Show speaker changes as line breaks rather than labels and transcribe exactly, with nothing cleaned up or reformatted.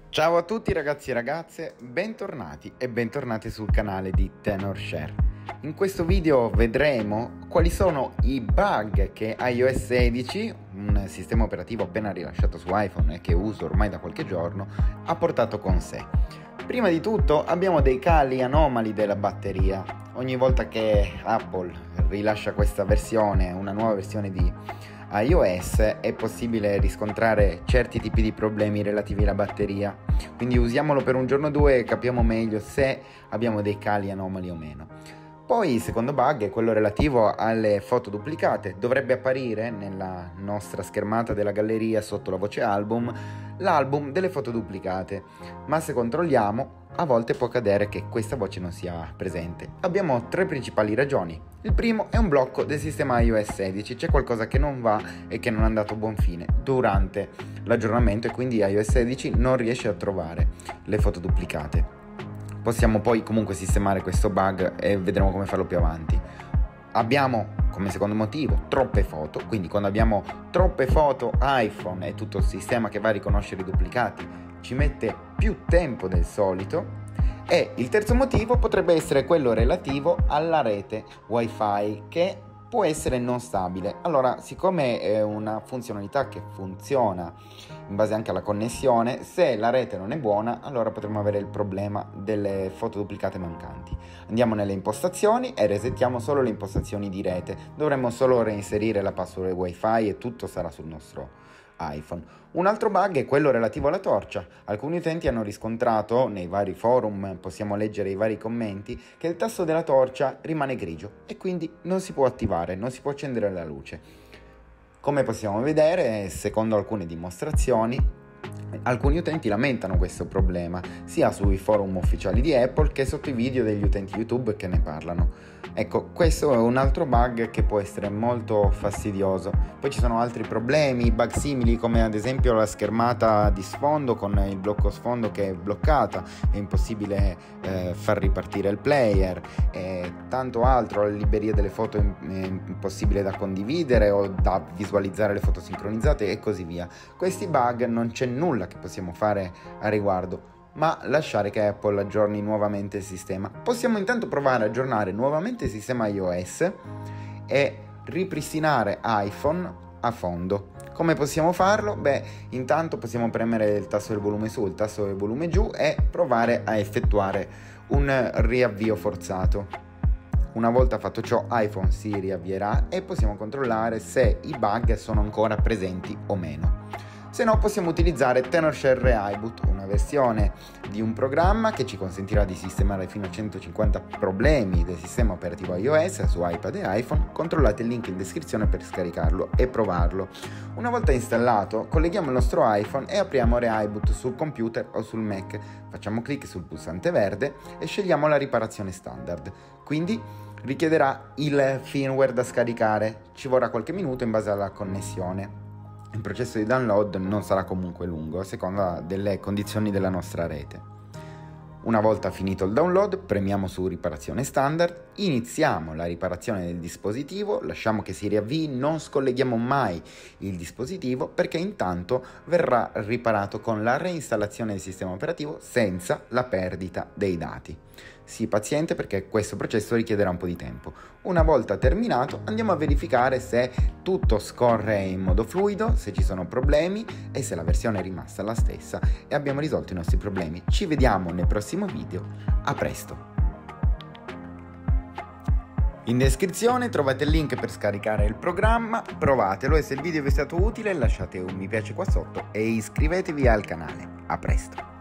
Ciao a tutti ragazzi e ragazze, bentornati e bentornati sul canale di Tenorshare. In questo video vedremo quali sono i bug che i O S sedici, un sistema operativo appena rilasciato su iPhone e che uso ormai da qualche giorno, ha portato con sé. Prima di tutto abbiamo dei cali anomali della batteria. Ogni volta che Apple rilascia questa versione, una nuova versione di iOS, è possibile riscontrare certi tipi di problemi relativi alla batteria, quindi usiamolo per un giorno o due e capiamo meglio se abbiamo dei cali anomali o meno. Poi il secondo bug è quello relativo alle foto duplicate. Dovrebbe apparire nella nostra schermata della galleria sotto la voce album l'album delle foto duplicate, ma se controlliamo a volte può accadere che questa voce non sia presente. Abbiamo tre principali ragioni. Il primo è un blocco del sistema i O S sedici, c'è qualcosa che non va e che non è andato a buon fine durante l'aggiornamento e quindi i O S sedici non riesce a trovare le foto duplicate. Possiamo poi comunque sistemare questo bug e vedremo come farlo più avanti. Abbiamo come secondo motivo troppe foto, quindi quando abbiamo troppe foto iPhone e tutto il sistema che va a riconoscere i duplicati ci mette più tempo del solito. E il terzo motivo potrebbe essere quello relativo alla rete Wi-Fi, che può essere non stabile. Allora, siccome è una funzionalità che funziona in base anche alla connessione, se la rete non è buona, allora potremo avere il problema delle foto duplicate mancanti. Andiamo nelle impostazioni e resettiamo solo le impostazioni di rete. Dovremmo solo reinserire la password Wi-Fi e tutto sarà sul nostro iPhone. Un altro bug è quello relativo alla torcia. Alcuni utenti hanno riscontrato nei vari forum, possiamo leggere i vari commenti, che il tasto della torcia rimane grigio e quindi non si può attivare, non si può accendere la luce. Come possiamo vedere, secondo alcune dimostrazioni, alcuni utenti lamentano questo problema sia sui forum ufficiali di Apple che sotto i video degli utenti YouTube che ne parlano. Ecco, questo è un altro bug che può essere molto fastidioso. Poi ci sono altri problemi, bug simili, come ad esempio la schermata di sfondo con il blocco sfondo che è bloccata, è impossibile eh, far ripartire il player e tanto altro, la libreria delle foto è impossibile da condividere o da visualizzare le foto sincronizzate e così via. Questi bug non c'è nulla che possiamo fare a riguardo, ma lasciare che Apple aggiorni nuovamente il sistema. Possiamo intanto provare a aggiornare nuovamente il sistema iOS e ripristinare iPhone a fondo. Come possiamo farlo? Beh, intanto possiamo premere il tasto del volume su, il tasto del volume giù e provare a effettuare un riavvio forzato. Una volta fatto ciò, iPhone si riavvierà e possiamo controllare se i bug sono ancora presenti o meno. Se no, possiamo utilizzare Tenorshare Reboot, una versione di un programma che ci consentirà di sistemare fino a centocinquanta problemi del sistema operativo iOS su iPad e iPhone. Controllate il link in descrizione per scaricarlo e provarlo. Una volta installato, colleghiamo il nostro iPhone e apriamo Reboot sul computer o sul Mac. Facciamo clic sul pulsante verde e scegliamo la riparazione standard. Quindi richiederà il firmware da scaricare. Ci vorrà qualche minuto in base alla connessione. Il processo di download non sarà comunque lungo a seconda delle condizioni della nostra rete. Una volta finito il download, premiamo su riparazione standard, iniziamo la riparazione del dispositivo, lasciamo che si riavvii, non scolleghiamo mai il dispositivo perché intanto verrà riparato con la reinstallazione del sistema operativo senza la perdita dei dati. Sii paziente perché questo processo richiederà un po' di tempo. Una volta terminato andiamo a verificare se tutto scorre in modo fluido, se ci sono problemi e se la versione è rimasta la stessa e abbiamo risolto i nostri problemi. Ci vediamo nel prossimo video, a presto! In descrizione trovate il link per scaricare il programma, provatelo e se il video vi è stato utile lasciate un mi piace qua sotto e iscrivetevi al canale. A presto!